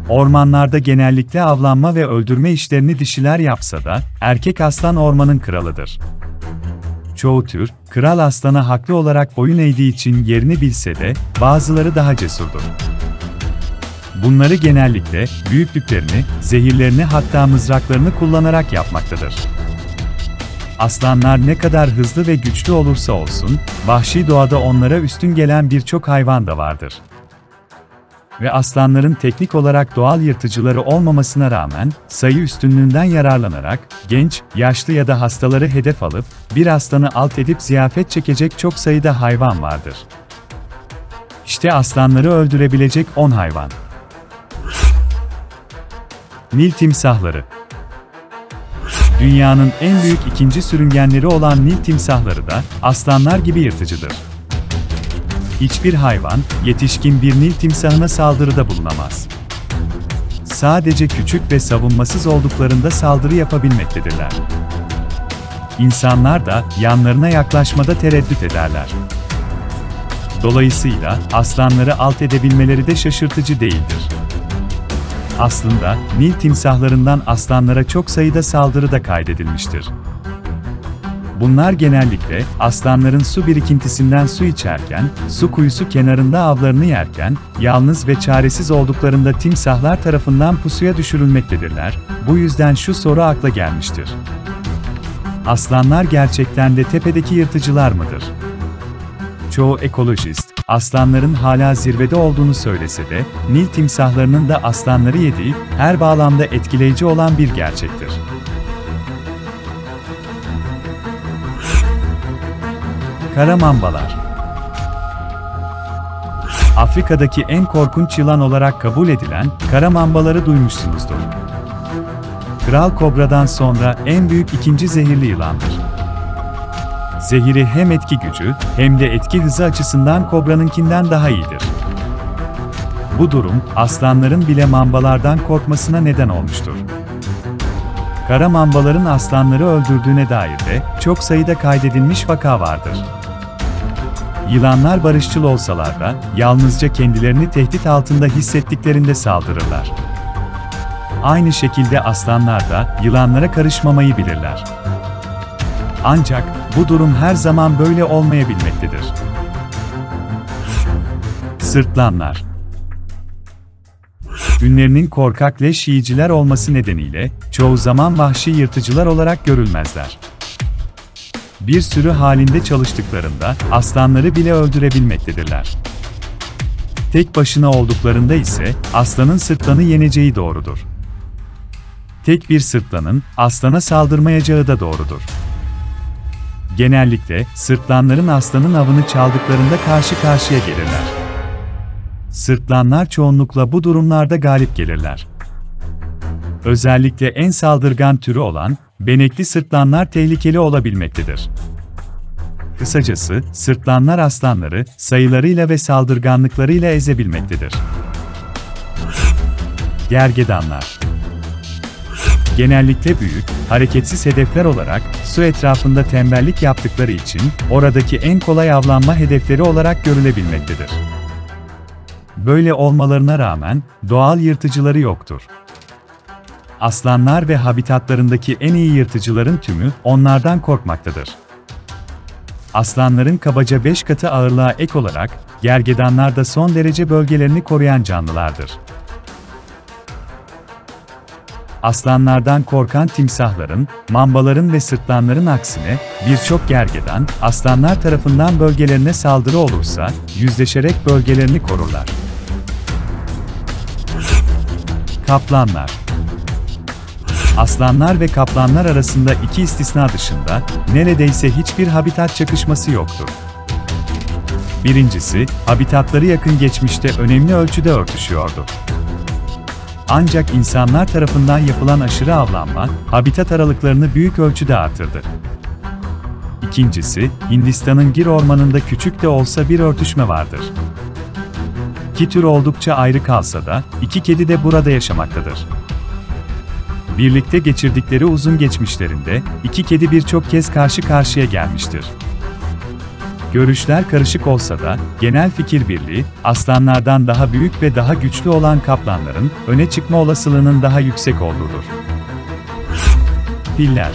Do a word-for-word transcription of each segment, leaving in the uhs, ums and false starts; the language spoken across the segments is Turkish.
Ormanlarda genellikle avlanma ve öldürme işlerini dişiler yapsa da, erkek aslan ormanın kralıdır. Çoğu tür, kral aslana haklı olarak boyun eğdiği için yerini bilse de, bazıları daha cesurdur. Bunları genellikle, büyüklüklerini, zehirlerini hatta mızraklarını kullanarak yapmaktadır. Aslanlar ne kadar hızlı ve güçlü olursa olsun, vahşi doğada onlara üstün gelen birçok hayvan da vardır. Ve aslanların teknik olarak doğal yırtıcıları olmamasına rağmen, sayı üstünlüğünden yararlanarak, genç, yaşlı ya da hastaları hedef alıp, bir aslanı alt edip ziyafet çekecek çok sayıda hayvan vardır. İşte aslanları öldürebilecek on hayvan. Nil timsahları. Dünyanın en büyük ikinci sürüngenleri olan Nil timsahları da, aslanlar gibi yırtıcıdır. Hiçbir hayvan, yetişkin bir Nil timsahına saldırıda bulunamaz. Sadece küçük ve savunmasız olduklarında saldırı yapabilmektedirler. İnsanlar da, yanlarına yaklaşmada tereddüt ederler. Dolayısıyla, aslanları alt edebilmeleri de şaşırtıcı değildir. Aslında, Nil timsahlarından aslanlara çok sayıda saldırı da kaydedilmiştir. Bunlar genellikle, aslanların su birikintisinden su içerken, su kuyusu kenarında avlarını yerken, yalnız ve çaresiz olduklarında timsahlar tarafından pusuya düşürülmektedirler. Bu yüzden şu soru akla gelmiştir. Aslanlar gerçekten de tepedeki yırtıcılar mıdır? Çoğu ekolojist, aslanların hala zirvede olduğunu söylese de, Nil timsahlarının da aslanları yediği, her bağlamda etkileyici olan bir gerçektir. Kara mambalar. Afrika'daki en korkunç yılan olarak kabul edilen kara mambaları duymuşsunuzdur. Kral kobradan sonra en büyük ikinci zehirli yılandır. Zehiri hem etki gücü hem de etki hızı açısından kobranınkinden daha iyidir. Bu durum, aslanların bile mambalardan korkmasına neden olmuştur. Kara mambaların aslanları öldürdüğüne dair de çok sayıda kaydedilmiş vaka vardır. Yılanlar barışçıl olsalar da, yalnızca kendilerini tehdit altında hissettiklerinde saldırırlar. Aynı şekilde aslanlar da, yılanlara karışmamayı bilirler. Ancak, bu durum her zaman böyle olmayabilmektedir. Sırtlanlar. Ünlerinin korkak leş yiyiciler olması nedeniyle, çoğu zaman vahşi yırtıcılar olarak görülmezler. Bir sürü halinde çalıştıklarında, aslanları bile öldürebilmektedirler. Tek başına olduklarında ise, aslanın sırtlanı yeneceği doğrudur. Tek bir sırtlanın, aslana saldırmayacağı da doğrudur. Genellikle, sırtlanların aslanın avını çaldıklarında karşı karşıya gelirler. Sırtlanlar çoğunlukla bu durumlarda galip gelirler. Özellikle en saldırgan türü olan, benekli sırtlanlar tehlikeli olabilmektedir. Kısacası, sırtlanlar aslanları, sayılarıyla ve saldırganlıklarıyla ezebilmektedir. Gergedanlar. Genellikle büyük, hareketsiz hedefler olarak, su etrafında tembellik yaptıkları için, oradaki en kolay avlanma hedefleri olarak görülebilmektedir. Böyle olmalarına rağmen, doğal yırtıcıları yoktur. Aslanlar ve habitatlarındaki en iyi yırtıcıların tümü, onlardan korkmaktadır. Aslanların kabaca beş katı ağırlığa ek olarak, gergedanlar da son derece bölgelerini koruyan canlılardır. Aslanlardan korkan timsahların, mambaların ve sırtlanların aksine, birçok gergedan, aslanlar tarafından bölgelerine saldırı olursa, yüzleşerek bölgelerini korurlar. Kaplanlar. Aslanlar ve kaplanlar arasında iki istisna dışında, neredeyse hiçbir habitat çakışması yoktur. Birincisi, habitatları yakın geçmişte önemli ölçüde örtüşüyordu. Ancak insanlar tarafından yapılan aşırı avlanma, habitat aralıklarını büyük ölçüde artırdı. İkincisi, Hindistan'ın Gir ormanında küçük de olsa bir örtüşme vardır. İki tür oldukça ayrı kalsa da, iki kedi de burada yaşamaktadır. Birlikte geçirdikleri uzun geçmişlerinde, iki kedi birçok kez karşı karşıya gelmiştir. Görüşler karışık olsa da, genel fikir birliği, aslanlardan daha büyük ve daha güçlü olan kaplanların, öne çıkma olasılığının daha yüksek olduğudur. Filler.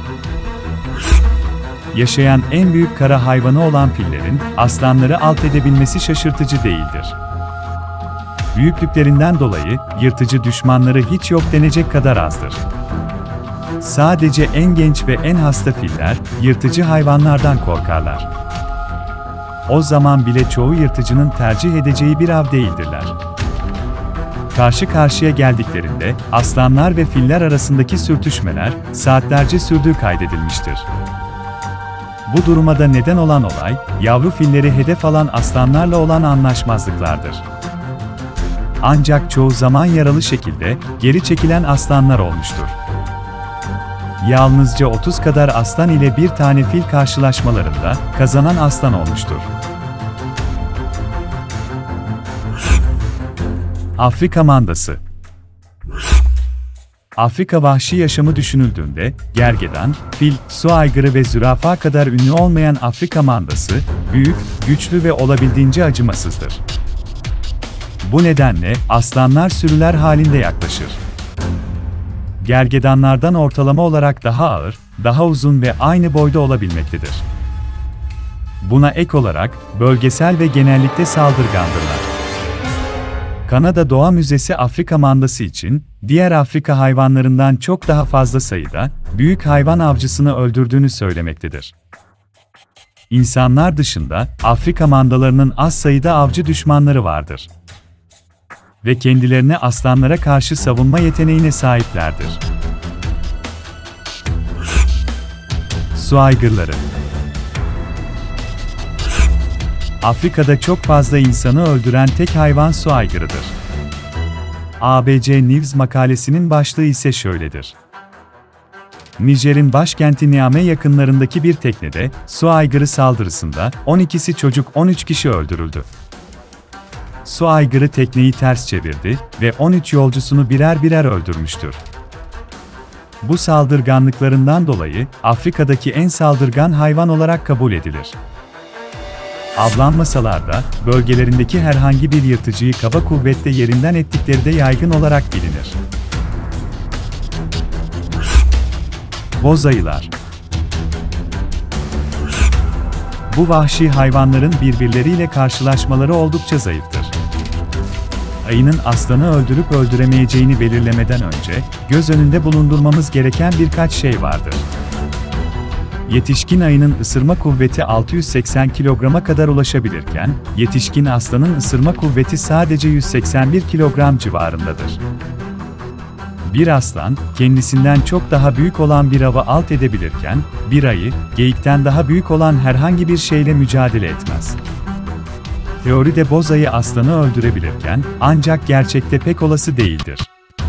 Yaşayan en büyük kara hayvanı olan fillerin, aslanları alt edebilmesi şaşırtıcı değildir. Büyüklüklerinden dolayı, yırtıcı düşmanları hiç yok denecek kadar azdır. Sadece en genç ve en hasta filler, yırtıcı hayvanlardan korkarlar. O zaman bile çoğu yırtıcının tercih edeceği bir av değildirler. Karşı karşıya geldiklerinde, aslanlar ve filler arasındaki sürtüşmeler, saatlerce sürdüğü kaydedilmiştir. Bu duruma da neden olan olay, yavru filleri hedef alan aslanlarla olan anlaşmazlıklardır. Ancak çoğu zaman yaralı şekilde, geri çekilen aslanlar olmuştur. Yalnızca otuz kadar aslan ile bir tane fil karşılaşmalarında, kazanan aslan olmuştur. Afrika mandası. Afrika vahşi yaşamı düşünüldüğünde, gergedan, fil, su aygırı ve zürafa kadar ünlü olmayan Afrika mandası, büyük, güçlü ve olabildiğince acımasızdır. Bu nedenle, aslanlar sürüler halinde yaklaşır. Gergedanlardan ortalama olarak daha ağır, daha uzun ve aynı boyda olabilmektedir. Buna ek olarak, bölgesel ve genellikle saldırgandırlar. Kanada Doğa Müzesi Afrika mandası için, diğer Afrika hayvanlarından çok daha fazla sayıda, büyük hayvan avcısını öldürdüğünü söylemektedir. İnsanlar dışında, Afrika mandalarının az sayıda avcı düşmanları vardır. Ve kendilerini aslanlara karşı savunma yeteneğine sahiplerdir. Su aygırları. Afrika'da çok fazla insanı öldüren tek hayvan su aygırıdır. A B C News makalesinin başlığı ise şöyledir. Nijer'in başkenti Niamey yakınlarındaki bir teknede, su aygırı saldırısında, on ikisi çocuk on üç kişi öldürüldü. Su aygırı tekneyi ters çevirdi ve on üç yolcusunu birer birer öldürmüştür. Bu saldırganlıklarından dolayı, Afrika'daki en saldırgan hayvan olarak kabul edilir. Avlanmasalar da, bölgelerindeki herhangi bir yırtıcıyı kaba kuvvetle yerinden ettikleri de yaygın olarak bilinir. Boz ayılar. Bu vahşi hayvanların birbirleriyle karşılaşmaları oldukça zayıftır. Ayının aslanı öldürüp öldüremeyeceğini belirlemeden önce, göz önünde bulundurmamız gereken birkaç şey vardır. Yetişkin ayının ısırma kuvveti altı yüz seksen kilograma kadar ulaşabilirken, yetişkin aslanın ısırma kuvveti sadece yüz seksen bir kilogram civarındadır. Bir aslan, kendisinden çok daha büyük olan bir avı alt edebilirken, bir ayı, geyikten daha büyük olan herhangi bir şeyle mücadele etmez. Teoride boz ayı aslanı öldürebilirken, ancak gerçekte pek olası değildir.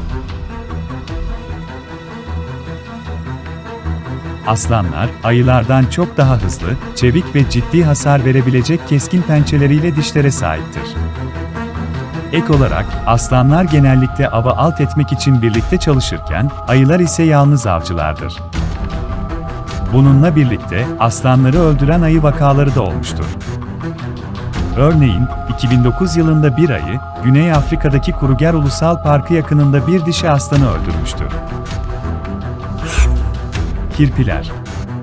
Aslanlar, ayılardan çok daha hızlı, çevik ve ciddi hasar verebilecek keskin pençeleriyle dişlere sahiptir. Ek olarak, aslanlar genellikle avı alt etmek için birlikte çalışırken, ayılar ise yalnız avcılardır. Bununla birlikte, aslanları öldüren ayı vakaları da olmuştur. Örneğin, iki bin dokuz yılında bir ayı, Güney Afrika'daki Kruger Ulusal Parkı yakınında bir dişi aslanı öldürmüştür. Kirpiler.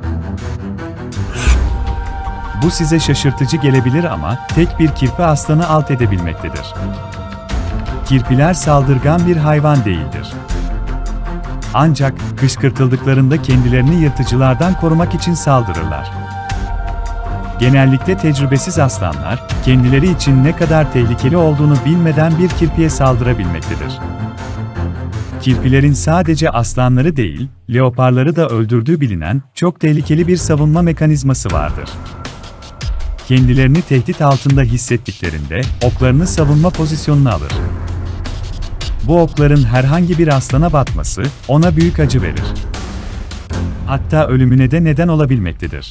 Bu size şaşırtıcı gelebilir ama, tek bir kirpi aslanı alt edebilmektedir. Kirpiler saldırgan bir hayvan değildir. Ancak, kışkırtıldıklarında kendilerini yırtıcılardan korumak için saldırırlar. Genellikle tecrübesiz aslanlar, kendileri için ne kadar tehlikeli olduğunu bilmeden bir kirpiye saldırabilmektedir. Kirpilerin sadece aslanları değil, leoparları da öldürdüğü bilinen, çok tehlikeli bir savunma mekanizması vardır. Kendilerini tehdit altında hissettiklerinde, oklarını savunma pozisyonuna alır. Bu okların herhangi bir aslana batması, ona büyük acı verir. Hatta ölümüne de neden olabilmektedir.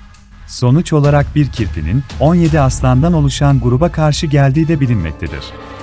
Sonuç olarak bir kirpinin, on yedi aslandan oluşan gruba karşı geldiği de bilinmektedir.